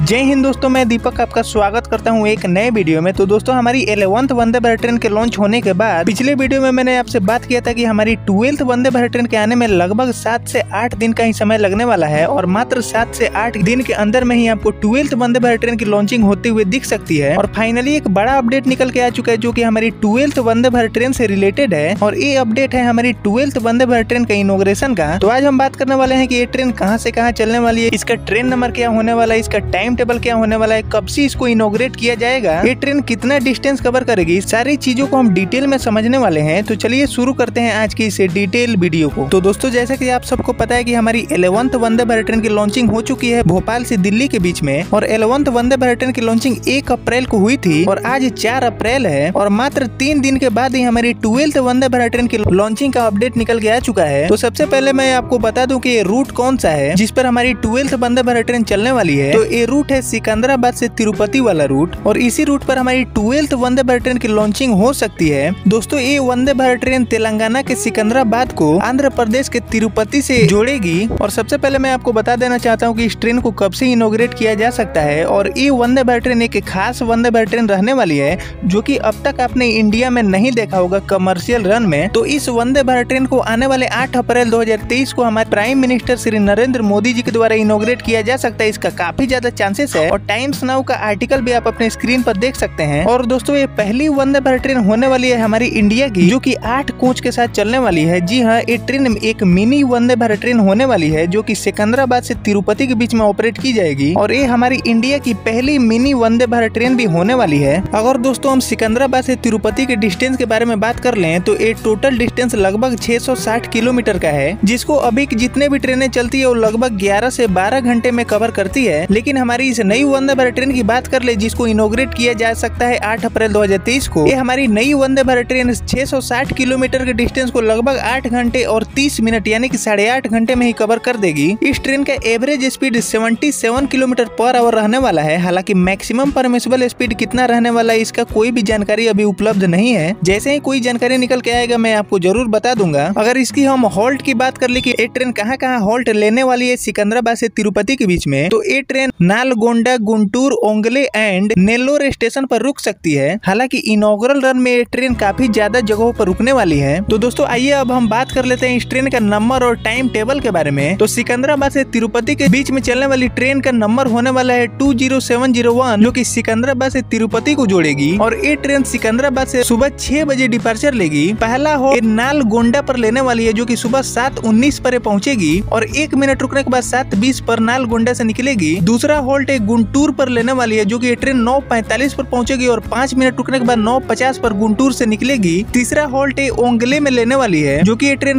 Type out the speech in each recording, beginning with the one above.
जय हिंद दोस्तों, मैं दीपक आपका स्वागत करता हूं एक नए वीडियो में। तो दोस्तों, हमारी 11th वंदे भारत ट्रेन के लॉन्च होने के बाद पिछले वीडियो में मैंने आपसे बात किया था कि हमारी 12th वंदे भारत ट्रेन के आने में लगभग 7 से 8 दिन का ही समय लगने वाला है और मात्र 7 से 8 दिन के अंदर में ही आपको 12th वंदे भारत ट्रेन की लॉन्चिंग होते हुए दिख सकती है। और फाइनली एक बड़ा अपडेट निकल के आ चुका है जो कि हमारी 12th वंदे भारत ट्रेन से रिलेटेड है और ये अपडेट है हमारी 12th वंदे भारत ट्रेन का इनॉग्रेशन का। तो आज हम बात करने वाले हैं कि ये ट्रेन कहां से कहां चलने वाली है, इसका ट्रेन नंबर क्या होने वाला है, इसका टाइम टेबल क्या होने वाला है, कब से इसको इनॉग्रेट किया जाएगा, ये ट्रेन कितना डिस्टेंस कवर करेगी, सारी चीजों को हम डिटेल में समझने वाले हैं। तो चलिए शुरू करते हैं आज की इस डिटेल वीडियो को। तो दोस्तों, जैसा कि आप सबको पता है कि हमारी 11th वंदे भारत ट्रेन की लॉन्चिंग हो चुकी है भोपाल से दिल्ली के बीच में और 11th वंदे भारत ट्रेन की लॉन्चिंग 1 अप्रैल को हुई थी और आज 4 अप्रैल है और मात्र 3 दिन के बाद ही हमारी 12th वंदे भारत ट्रेन की लॉन्चिंग का अपडेट निकल के आ चुका है। तो सबसे पहले मैं आपको बता दूं कि ये रूट कौन सा है जिस पर हमारी 12th वंदे भारत ट्रेन चलने वाली है। तो ये रूट है सिकंदराबाद से तिरुपति वाला रूट और इसी रूट पर हमारी 12th वंदे भारत ट्रेन की लॉन्चिंग हो सकती है। दोस्तों, ये वंदे भारत ट्रेन तेलंगाना के सिकंदराबाद को आंध्र प्रदेश के तिरुपति से जोड़ेगी। और सबसे पहले मैं आपको बता देना चाहता हूँ कि इस ट्रेन को कब से इनॉग्रेट किया जा सकता है और ये वंदे भारत ट्रेन एक खास वंदे भारत ट्रेन रहने वाली है जो कि अब तक आपने इंडिया में नहीं देखा होगा कमर्शियल रन में। तो इस वंदे भारत ट्रेन को आने वाले 8 अप्रैल 2023 को हमारे प्राइम मिनिस्टर श्री नरेंद्र मोदी जी के द्वारा इनॉग्रेट किया जा सकता है। इसका काफी ज्यादा चांसेस है और टाइम्स नाउ का आर्टिकल भी आप अपने स्क्रीन पर देख सकते हैं। और दोस्तों, ये पहली वंदे भारत ट्रेन होने वाली है हमारी इंडिया की जो कि 8 कोच के साथ चलने वाली है। जी हाँ, ये ट्रेन एक मिनी वंदे भारत ट्रेन होने वाली है जो कि सिकंदराबाद से तिरुपति के बीच में ऑपरेट की जाएगी और ये हमारी इंडिया की पहली मिनी वंदे भारत ट्रेन भी होने वाली है। अगर दोस्तों हम सिकंदराबाद से तिरुपति के डिस्टेंस के बारे में बात कर लें तो ये टोटल डिस्टेंस लगभग 660 किलोमीटर का है जिसको अभी जितने भी ट्रेनें चलती है वो लगभग 11 से 12 घंटे में कवर करती है। लेकिन हमारी इस नई वंदे भारत ट्रेन की बात कर ले जिसको इनॉग्रेट किया जा सकता है 8 अप्रैल 2023 को, ये हमारी नई वंदे भारत ट्रेन 660 किलोमीटर के डिस्टेंस को लगभग 8 घंटे और 30 मिनट यानी कि 8.5 घंटे में ही कवर कर देगी। इस ट्रेन का average speed 77 kilometre per hour रहने वाला है। हालांकि मैक्सिमम परमिसिबल स्पीड कितना रहने वाला है इसका कोई भी जानकारी अभी उपलब्ध नहीं है। जैसे ही कोई जानकारी निकल के आएगा मैं आपको जरूर बता दूंगा। अगर इसकी हम हॉल्ट की बात कर ले कि ये ट्रेन कहाँ कहाँ हॉल्ट लेने वाली है सिकंदराबाद से तिरुपति के बीच में, तो ये train Nalgonda, Guntur, Ongole and Nellore station पर रुक सकती है। हालांकि इनॉग्रल रन में ये ट्रेन काफी ज्यादा जगहों पर रुकने वाली है। तो दोस्तों आइए अब हम बात कर लेते हैं इस ट्रेन का नंबर और टाइम टेबल के बारे में। तो सिकंदराबाद से तिरुपति के बीच में चलने वाली ट्रेन का नंबर होने वाला है 20701 जो कि सिकंदराबाद से तिरुपति को जोड़ेगी और ये ट्रेन सिकंदराबाद से सुबह 6 बजे डिपार्चर लेगी। पहला हॉल्ट नालगोंडा पर लेने वाली है जो कि सुबह 7:19 पर पहुंचेगी और 1 मिनट रुकने के बाद 7:20 पर नालगोंडा से निकलेगी। दूसरा हॉल्ट गुंटूर पर लेने वाली है जो कि ये ट्रेन 9:45 पर पहुंचेगी और 5 मिनट रुकने के बाद 9:50 पर गुंटूर से निकलेगी। तीसरा हॉल्ट ओंगले में लेने वाली है जो कि ये ट्रेन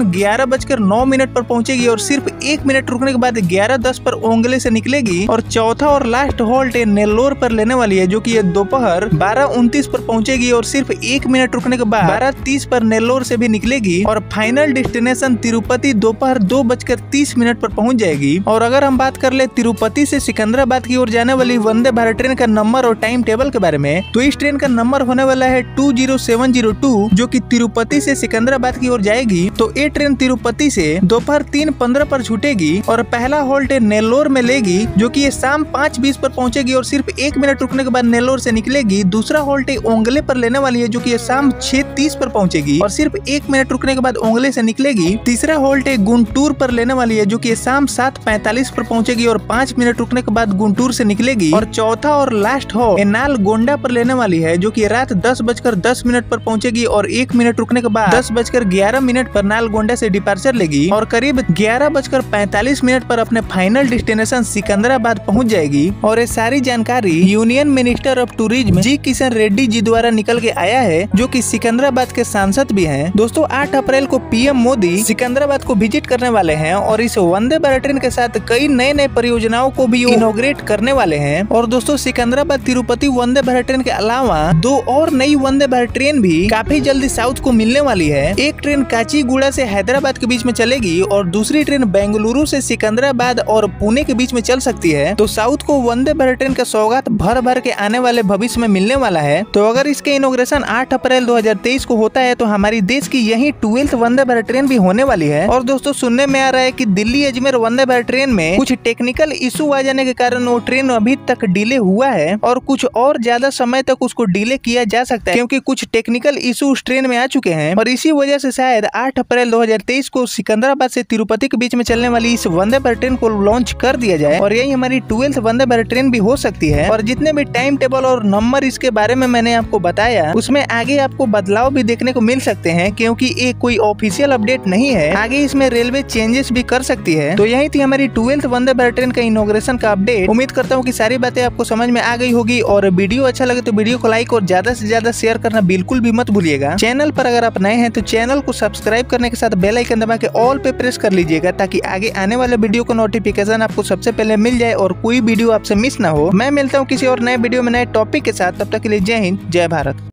11:09 पर पहुंचेगी और सिर्फ 1 मिनट रुकने के बाद 11:10 पर ओंगले से निकलेगी। और चौथा और लास्ट हॉल्ट नेल्लोर पर लेने वाली है जो कि ये दोपहर 12:29 पर पहुंचेगी और सिर्फ 1 मिनट रुकने के बाद 12:30 पर नेल्लोर से भी निकलेगी। और फाइनल डेस्टिनेशन तिरुपति दोपहर 2:30 पर पहुंच जाएगी। और अगर हम बात कर ले तिरुपति से सिकंदराबाद की ओर जाने वाली वंदे भारत ट्रेन का नंबर और टाइम टेबल के बारे में, तो इस ट्रेन का नंबर होने वाला है 20702 जो कि तिरुपति से सिकंदराबाद की ओर जाएगी। तो ये ट्रेन तिरुपति से दोपहर 3:15 पर छूटेगी और पहला हॉल्ट नेल्लोर में लेगी जो कि ये शाम 5:20 पर पहुंचेगी और सिर्फ 1 मिनट रुकने के बाद नेल्लोर से निकलेगी। दूसरा हॉल्ट ओंगले पर लेने वाली है जो कि ये शाम 6:30 पर पहुंचेगी और सिर्फ 1 मिनट रुकने के बाद ओंगले से निकलेगी। तीसरा हॉल्ट गुंटूर पर लेने वाली है जो कि शाम 7:45 पर पहुंचेगी और 5 मिनट रुकने के बाद गुंटूर से निकलेगी। और चौथा और लास्ट हॉल्ट नालगोंडा पर लेने वाली है जो कि रात 10:10 पर पहुंचेगी और 1 मिनट रुकने के बाद 10:11 पर नालगोंडा से डिपार्चर लेगी और करीब 11:45 पर अपने फाइनल डेस्टिनेशन सिकंदराबाद पहुंच जाएगी। और ये सारी जानकारी union minister of tourism G Kishan Reddy ji द्वारा निकल के आया है जो कि सिकंदराबाद के सांसद भी हैं। दोस्तों 8 अप्रैल को पीएम मोदी सिकंदराबाद को विजिट करने वाले हैं और इस वंदे भारत ट्रेन के साथ कई नए परियोजनाओं को भी इनॉग्रेट करने वाले हैं। और दोस्तों सिकंदराबाद तिरुपति वंदे भारत ट्रेन के अलावा 2 और नई वंदे भारत ट्रेन भी काफी जल्दी साउथ को मिलने वाली है। एक ट्रेन काचीगुड़ा से हैदराबाद के बीच में चलेगी और दूसरी ट्रेन बेंगलुरु से सिकंदराबाद और पुणे के बीच में चल सकती है। तो साउथ को वंदे भारत ट्रेन का सौगात भर भर के आने वाले भविष्य में मिलने वाला है। तो अगर इसके इनॉग्रेशन 8 अप्रैल 2023 को होता है तो हमारी देश की यही 12th वंदे भारत ट्रेन भी होने वाली है। और दोस्तों सुनने में आ रहा है कि दिल्ली अजमेर वंदे भारत ट्रेन में कुछ टेक्निकल इशू आ जाने के कारण वो वो ट्रेन अभी तक डिले हुआ है और कुछ और ज्यादा समय तक उसको डिले किया जा सकता है, क्योंकि कुछ टेक्निकल इशू उस ट्रेन में आ चुके हैं और इसी वजह से शायद 8 अप्रैल 2023 को सिकंदराबाद से तिरुपति के बीच में चलने वाली इस वंदे भारत ट्रेन को लॉन्च कर दिया जाए और यही हमारी 12th वंदे भारत ट्रेन भी हो सकती है। और जितने भी टाइम टेबल और नंबर इसके बारे में मैंने आपको बताया, उसमें आगे आपको बदलाव भी देखने को मिल सकते हैं, क्योंकि ये कोई ऑफिशियल अपडेट नहीं है। आगे इसमें रेलवे चेंजेस भी कर सकती है। तो यही थी हमारी 12th वंदे भारत ट्रेन का इनॉग्रेशन का अपडेट। उम्मीद करता हूँ कि सारी बातें आपको समझ में आ गई होगी और वीडियो अच्छा लगे तो वीडियो को लाइक और ज्यादा से ज्यादा शेयर करना बिल्कुल भी मत भूलिएगा। चैनल पर अगर आप नए हैं तो चैनल को सब्सक्राइब करने के साथ बेल आइकन दबा के ऑल पे प्रेस कर लीजिएगा, ताकि आगे आने वाले वीडियो का नोटिफिकेशन आपको सबसे पहले मिल जाए और कोई वीडियो आपसे मिस ना हो। मैं मिलता हूँ किसी और नए वीडियो में नए टॉपिक के साथ, तब तक के लिए जय हिंद, जय भारत।